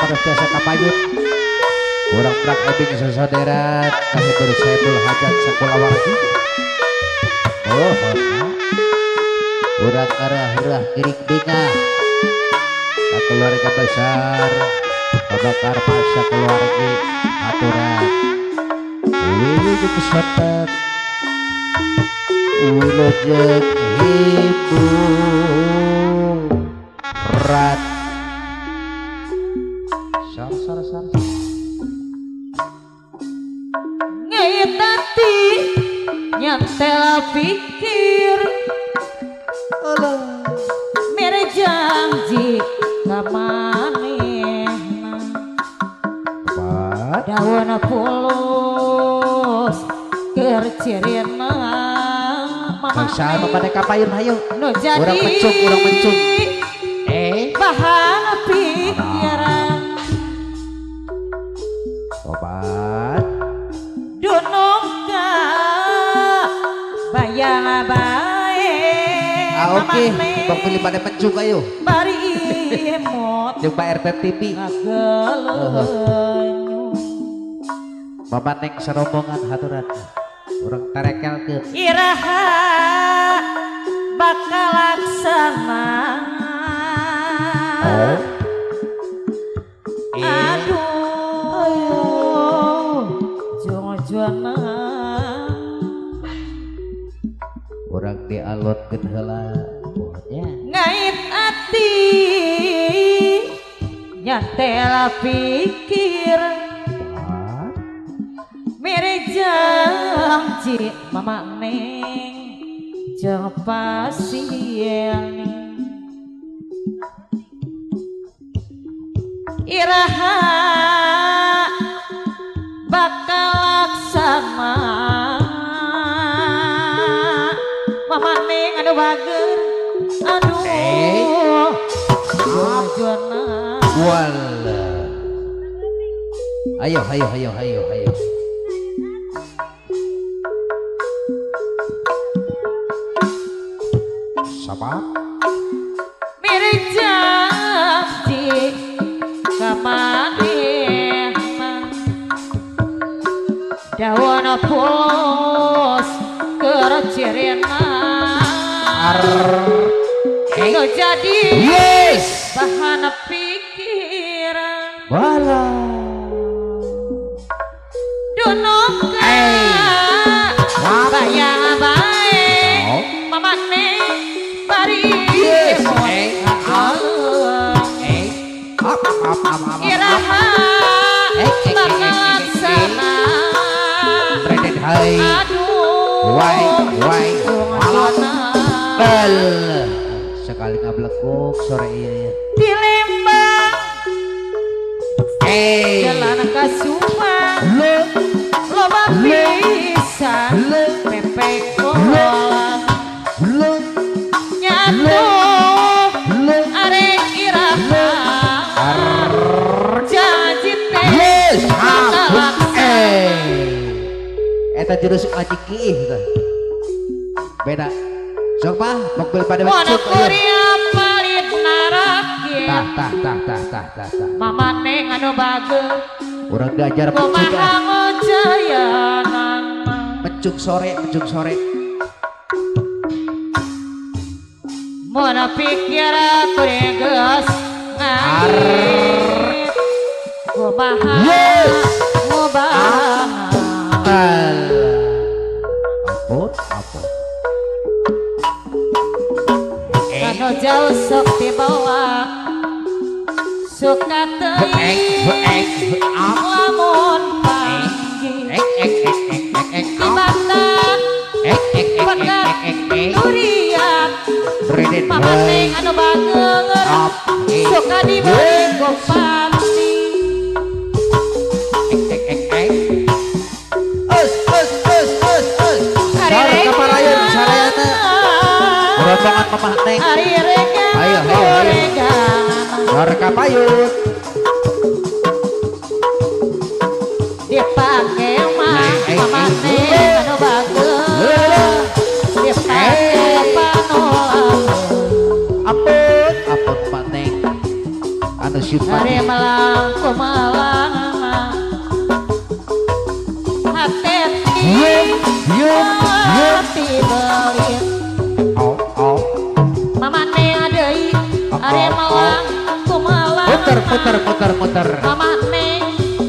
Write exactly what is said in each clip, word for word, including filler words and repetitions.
harus biasa kapayut kurang prak ebing sesoderet kasih bersebul hajat sekolah wargi oh kurang arah-arah kiring binga ke keluarga besar Babakar masa keluarga aturan wilu jeung sotek wilu jeung ibu rat sar sar sar ngitati nyantel pikir mere janji kamanehna daun pulus kercirina bangsa anu pada kapayun hayu nu jadi urang mencung urang mencung eh bahan pikiran obat dunung ka bayang bae ah oke okay. Bang pilih pada mencung ayo bari imut jeung Pak R T T V ngageuleuh Bapak neng serombongan haturan urang tarekelkeun iraha bakal laksana oh aduh jong-jona urang dialotkeun heula nya ngait ati nyatel pikir mere janji mama neng jeung pasien iraha bakal laksana mama neng aduh bager aduh jona wala ayo ayo ayo ayo ayo sabar mere janji kamanehna daun pulus kercirina ego jadi yes bahan pikiran wala dunung ka bayang bae mama neng bari iraha laksana aduh wai wai jona bel sekali ngablekuk sore iya ya di Lembang eh jalan Kasubang le loba pisan pepek kolang le nyatu arek iraha janji teh yes bakal laksana eh eta jurus ngaji kiih tah beda sok mah mok beli pada wana mencuk kuria palit narakin tah tah tah tah tah tah tah mama neng anu bageus urang diajar mencuk kumaha ah ngojayanana mencuk sore mencuk sore mun pikir aku geus ngait kumaha yes ngobana tal apot apot kanu jauh sok dibawa suka teuing lamun panggih dibatan pekat durian mama neng anu bageus suka diberi ku panti us us us us us sareng kaparayan sarayana rombongan mamah neng hari rega ayo ayo ayo sareng kapayun dipake mah mama neng anu bageus dipake panolang apot apot maneng anu simpan hari melangkung muter-muter. Mama Neng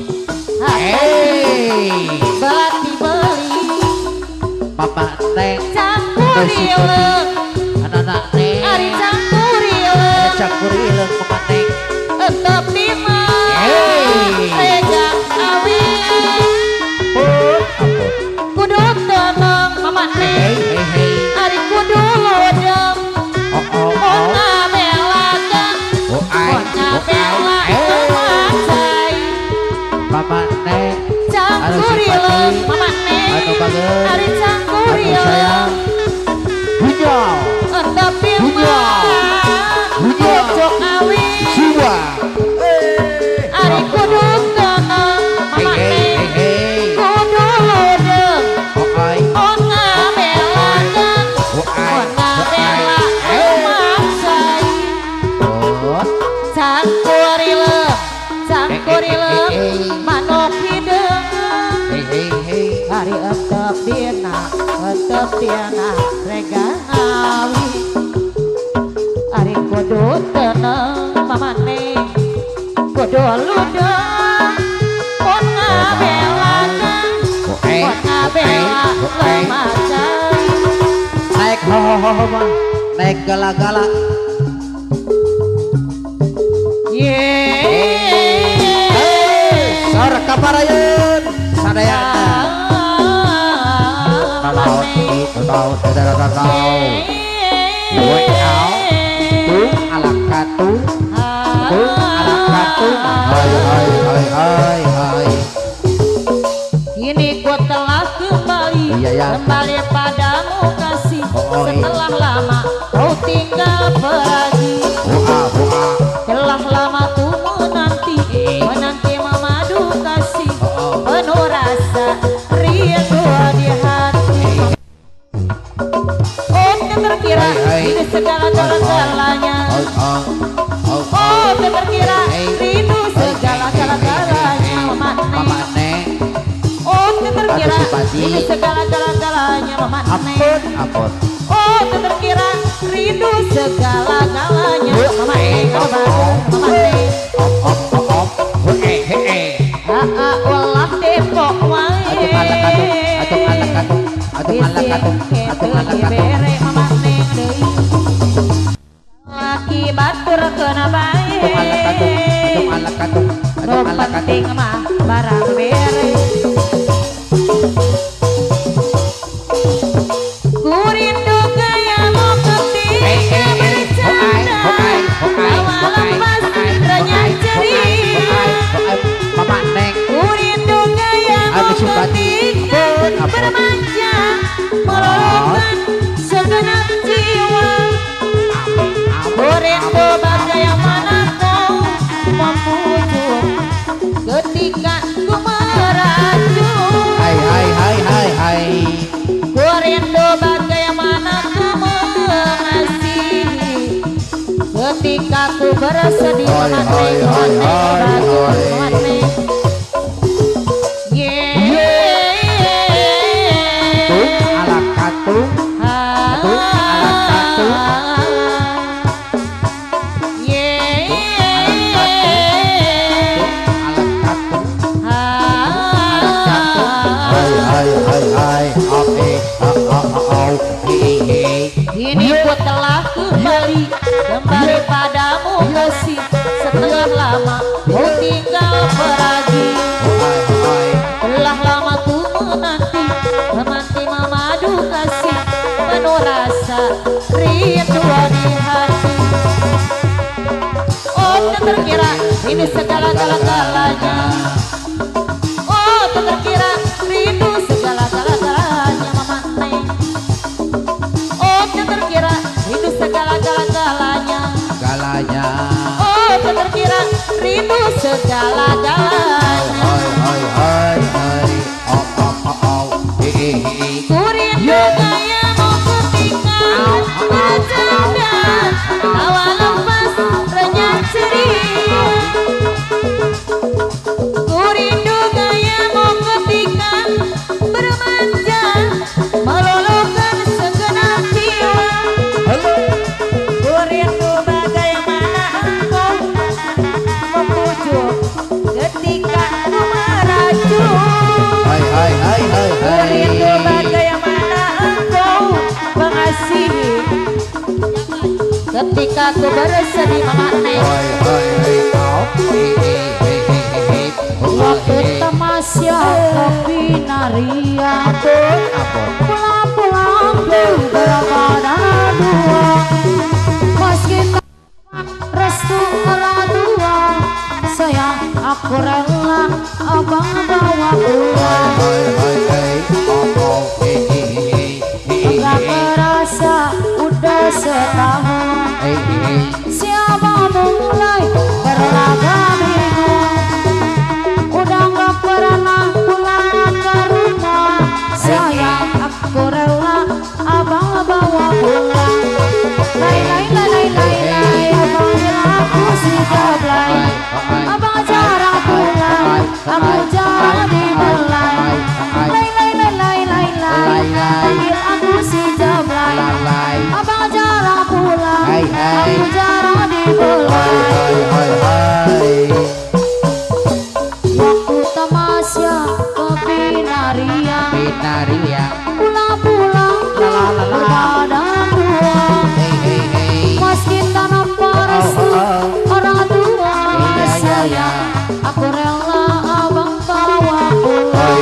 Hey, Belati beli Mama Neng Cangkurileng anak-anak Neng Ari cangkurileng Cangkurileng Mama Neng. Tetep dima Hey. Regang awin Pun ampun. Kudu tenang Mama Hey Neng hey hey. Ari kudu lodem Oh oh Oh oh. ngabelakan Oh ai. Oh ngabelakan Macai Mama Neng Cangkurileng Mama Neng anu bageus. Ari Anu cangkurileng sayang. Hujau. Entep Hujau. firman Hujau. Cocok awin Jiwa. Ari kudu tenang Hey Mama hey Neng hey hey. Kudu lodem Oh ai. Oh ngabelakan Oh ai. Oh ngabelakan Macai Oh. Cangkurileng Cangkurileng Eh, eh, eh, eh. Manuk hideung Hey hey hey. Hari etep dina Etep dina Rega awi Ari kudu tenang Mama Neng Kudu ludeng Pun ngabelakan Oh eh. Pun ngabelakan Oh eh. Macai Naik ho ho ho ho mah. Naik gala-gala. Yeay Sor kaparayeun sadayana. Tahu itu tahu saudara tahu. Woi au. Tung ala katung. Tung ala katung. Hai hai hai hai hai. Kini ku telah kembali Iya, ya. Kembali padamu kasih Oh, oh, iya. Setelah lama kau tinggal pergi Buka buka. Telah lama ku menanti Menanti memadu kasih Oh, oh. Penuh rasa rindu di hati Oh tak terkira Hai, hai. ini segala-galanya Oh oh. Oh Oh tak terkira Hey. rindu segala-galanya Mama Mama Neng Neng. Oh tak terkira Aduh, Supati. ini segala-galanya Mama Neng Ampun ampun. Oh tak terkira rindu segala-galanya Mama Neng Oh, Mama oh. Mama Neng Om om om om. Hei hei. Aa ulah depok wae Aduh anak katung. Aduh anak katung. Aduh anak katung. Aduh anak katung. bere Mama Neng deui laki batur kena bae Aduh anak katung. Aduh anak katung. Nu Aduh anak penting katung. mah barang bere Kurindu gayamu ketika Hey hey hey. Hokai hokai hokai Awal hokai lepas hokai renyah hokai ceria hokai hokai. Mama Neng. Kurindu gayamu Aduh, Supati. ketika Ampun, ampun. bermanja meluluhkan segenap jiwa Kurindu bagaimana kau membujuk ketika ku meracun Hai hai hai hai hai. Kurindu bagaimana ku mengasihi ketika ku bersedih Hai, Mama hai, Neng, hai, Mama hai, Neng, hai. Mama Neng. Yeay. Tung ala katung. Aduh, anak katung. Hai hai hai hai. Oke. Oh oh oh oh. Hei hei. Kini ku telah kembali Kembali padamu kasih Setelah lama ku tinggal pergi Hai hai. Telah lama ku menanti Menanti memadu kasih Penuh rasa rindu di hati Oh tak terkira ini segala-galanya Oh tak terkira rindu segala-galanya Mama Neng Oh tak terkira rindu segala-galanya Galanya. Oh tak terkira rindu segala-galanya Hai hai hai hai. Oh oh oh oh. Hei hei. Kurindu gayamu ketika bercanda Awal lepas renyah ceria Kurindu gayamu ketika bermanja meluluhkan segenap jiwa Kurindu bagaimana engkau membujuk lagu bersedih mengateh. Waktu tamasya kopi naria pulang-pulang berbadan dua meski restu orang tua sayang aku rela abang bawa pulang. Enggak kerasa udah setahun siapa mulai berlaga bingung udah nggak pernah pulang ke rumah sayang aku rela abang bawa pulang. Lai lai lai lai lai lai abang bilang aku sudah belai abang jarang pulang aku jarang dibelai. Lai lai lai lai lai lai panggil aku si jablay abang jarang pulang aku jarang dibelai. Waktu tamasya ke Binaria pulang-pulang berbadan dua meski tanam restu orang tua sayang aku rela abang bawa pulang.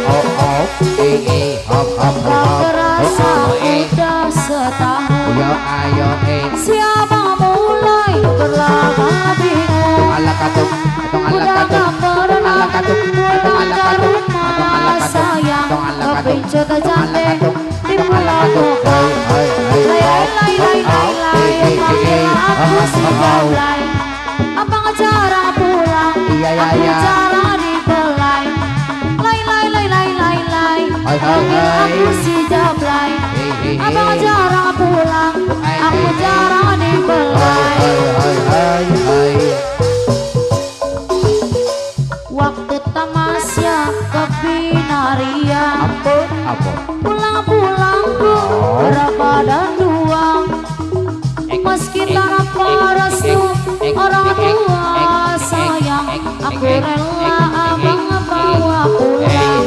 Gak kerasa udah setahun siapa mulai berlaga bingung udah gak pernah pulang ke rumah sayang kepincut cantik di pulau Bogor. Lai lai lai lai lai panggil aku si jablay abang jarang pulang aku jarang dibelai. Lai lai lai lai lai lai panggil aku si jablay abang jarang pulang aku jarang dibelai. Waktu tamasya ke Binaria pulang-pulang berbadan dua meski tanpa restu orang tua sayang aku rela abang bawa pulang.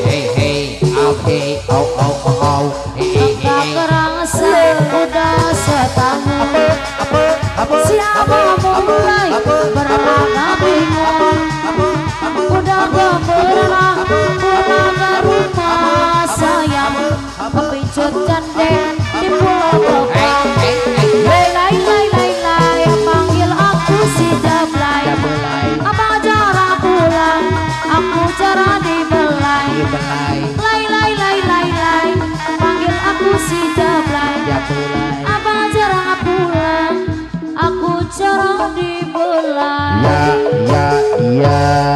Gak kerasa udah setahun siapa mulai berlaga bingung udah gak pernah pulang ke rumah sayang kepincut cantik di pulau Bogor. Lai lai lai lai lai panggil aku si jablay abang jarang pulang aku jarang dibelai. Lai lai lai lai lai panggil aku si jablay abang jarang pulang aku jarang dibelai. Ya ya ya